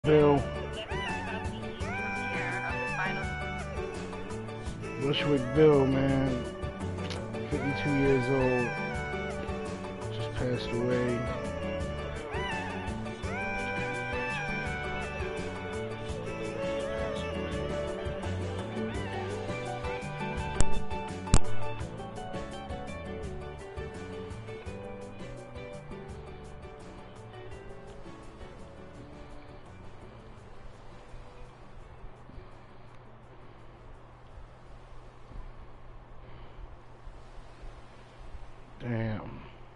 Bill. Bushwick Bill, man. 52 years old. Just passed away. Damn.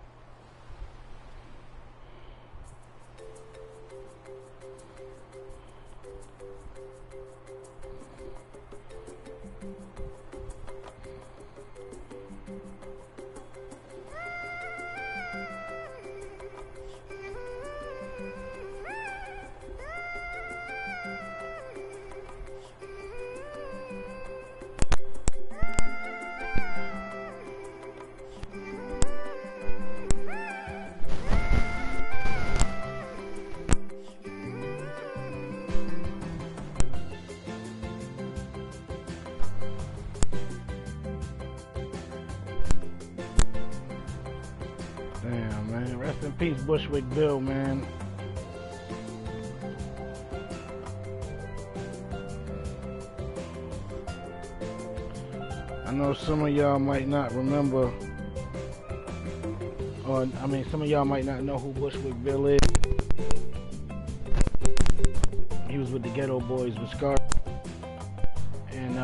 Damn, man. Rest in peace, Bushwick Bill, man. I know some of y'all might not remember, or some of y'all might not know who Bushwick Bill is. He was with the Ghetto Boys with Scar, and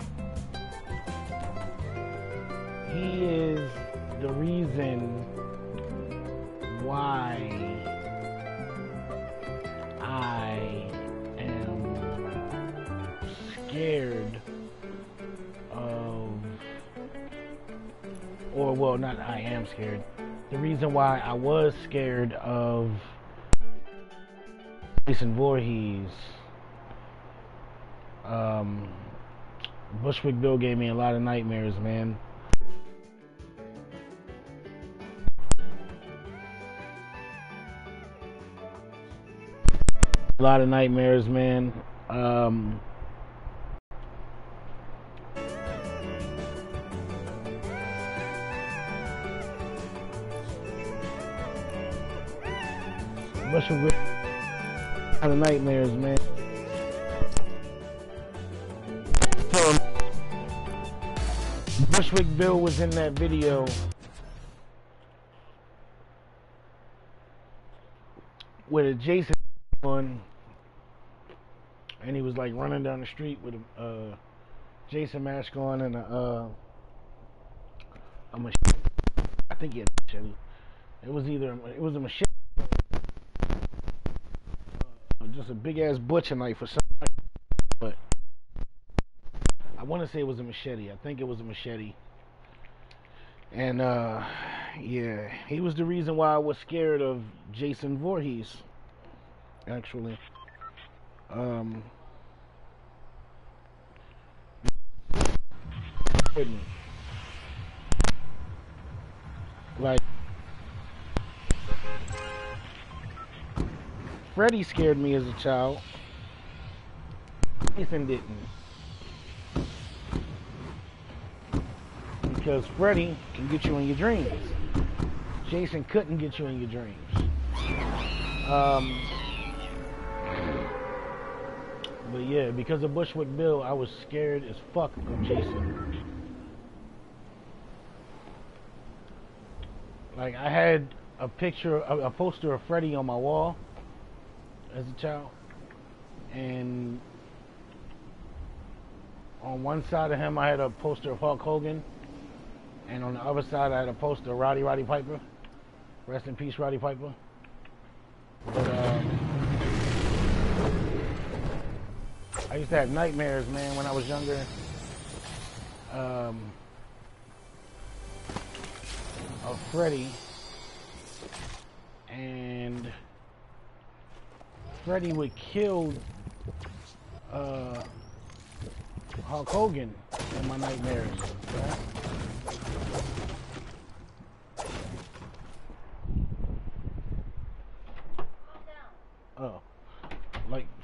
he is the reason why I am scared of, or well, not I am scared. The reason why I was scared of Jason Voorhees. Bushwick Bill gave me a lot of nightmares, man. A lot of nightmares, man. Bushwick Bill, a lot of nightmares, man. So, Bushwick Bill was in that video with a Jason on, and he was like running down the street with a Jason mask on and a machete. I think he had a machete. It was a machete, just a big ass butcher knife or something. But I want to say it was a machete. I think it was a machete. And yeah, he was the reason why I was scared of Jason Voorhees. Actually, like Freddy scared me as a child. Jason didn't, because Freddy can get you in your dreams. Jason couldn't get you in your dreams. But yeah, because of Bushwick Bill, I was scared as fuck of Jason. Like, I had a poster of Freddy on my wall as a child, and on one side of him I had a poster of Hulk Hogan, and on the other side I had a poster of Roddy Piper. Rest in peace, Roddy Piper. But I used to have nightmares, man, when I was younger. Of Freddy, and Freddy would kill Hulk Hogan in my nightmares. Right? Oh, like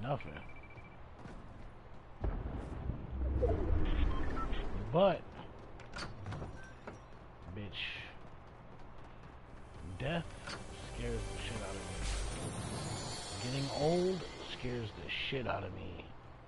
nothing. But, bitch, death scares the shit out of me. Getting old scares the shit out of me.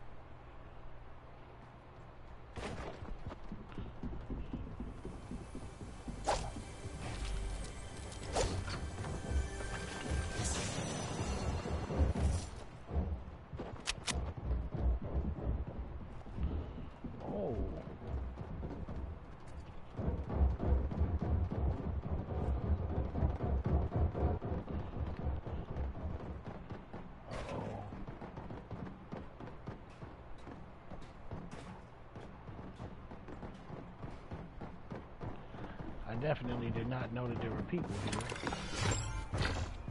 I definitely did not know that there were people here.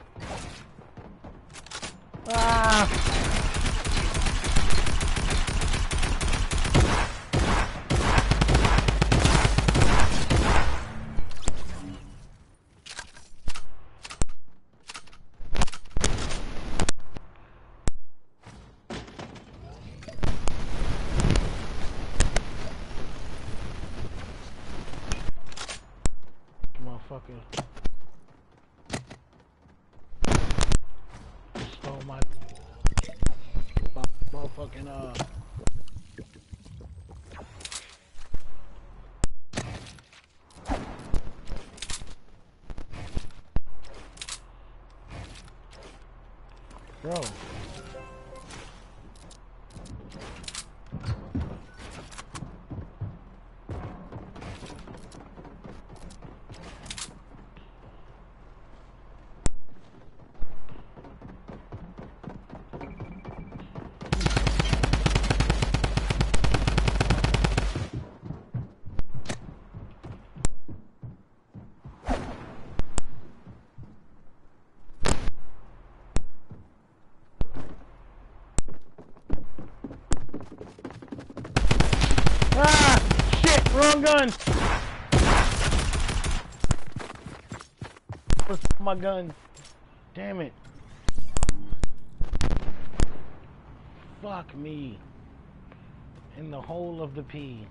Ah! Motherfucker stole my motherfucking bro. Ah! Shit! Wrong gun! What's my gun? Damn it. Fuck me. In the hole of the pea.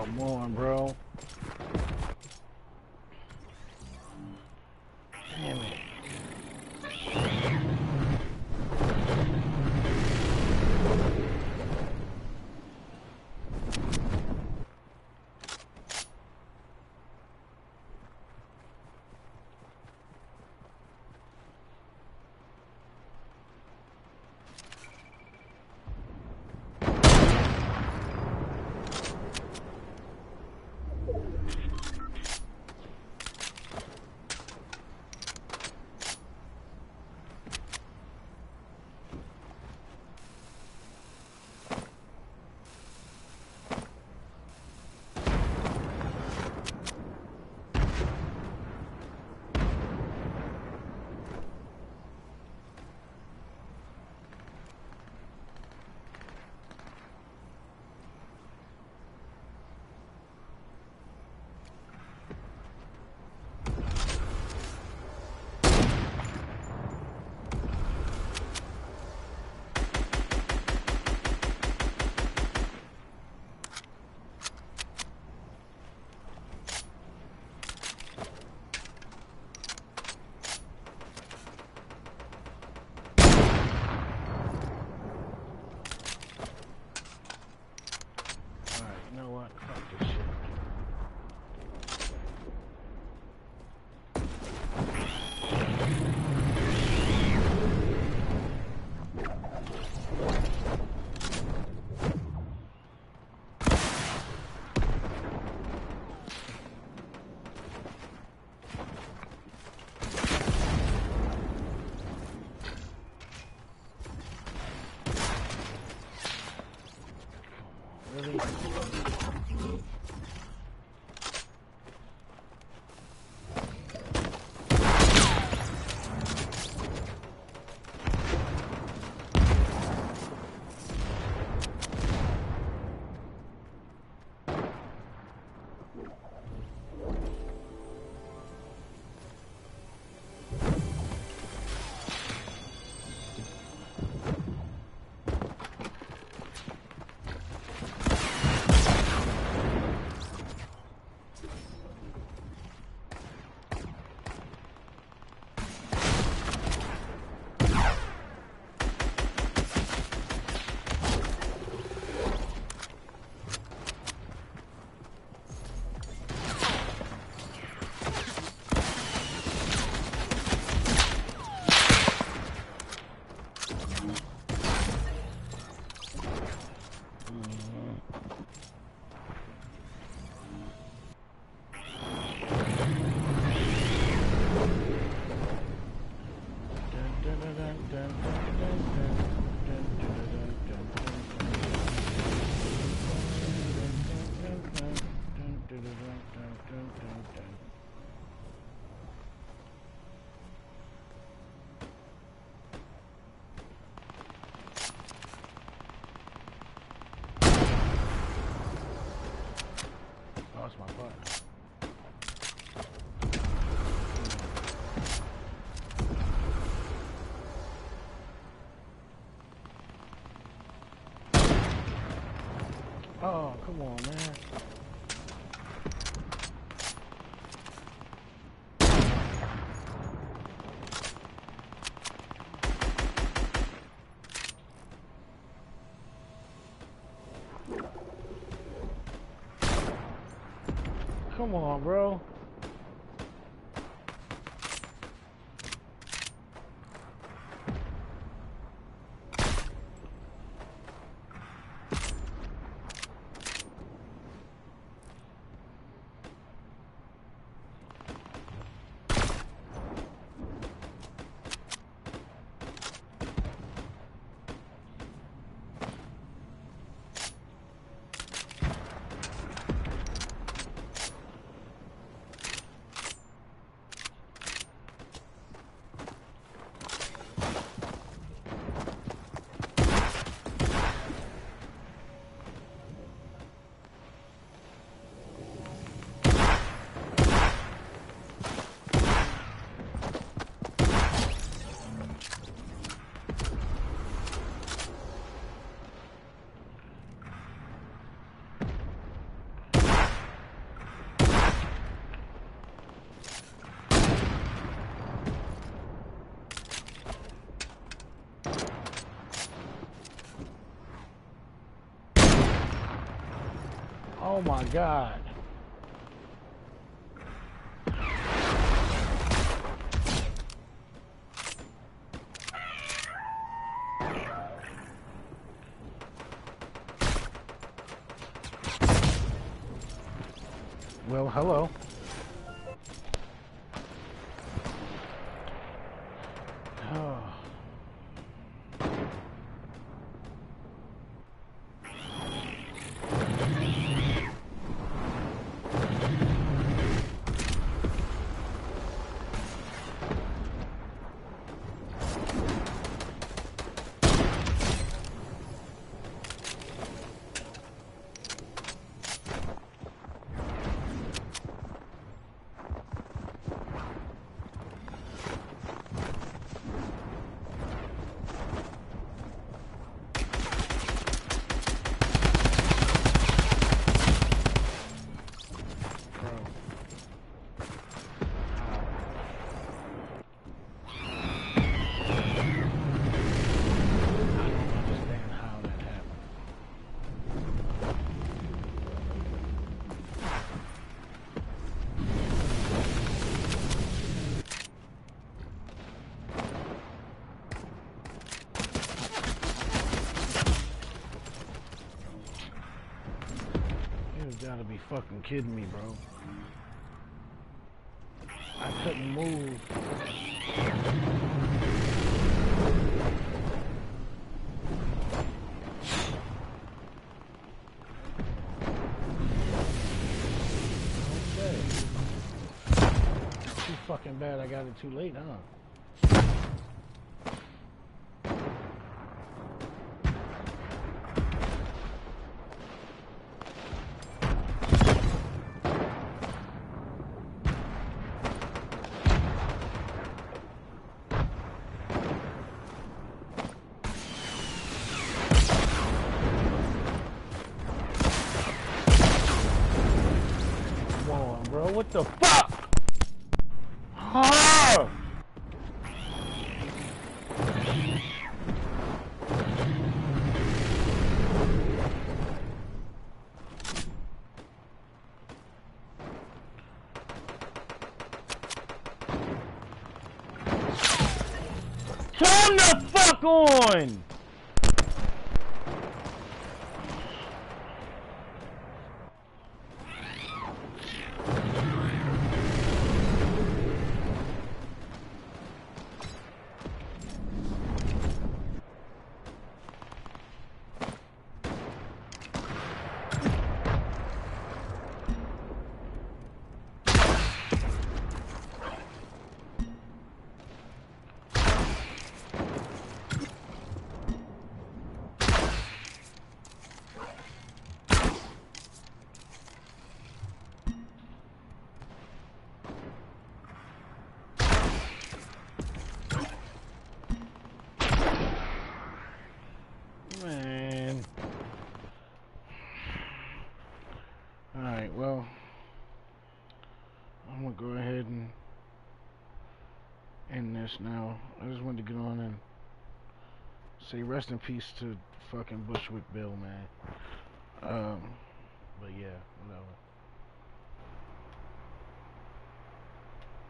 Come on, bro. Damn it. You know what? Fuck this shit. Really? Lost my button. Oh, come on, man. Come on, bro. Oh my God. Well, hello. Oh. You gotta be fucking kidding me, bro. I couldn't move. Okay. Too fucking bad I got it too late, huh? Bro, what the fuck? Oh! Turn the fuck on! Man. Alright, well, I'm gonna go ahead and end this now. I just wanted to get on and say rest in peace to fucking Bushwick Bill, man. But yeah, whatever.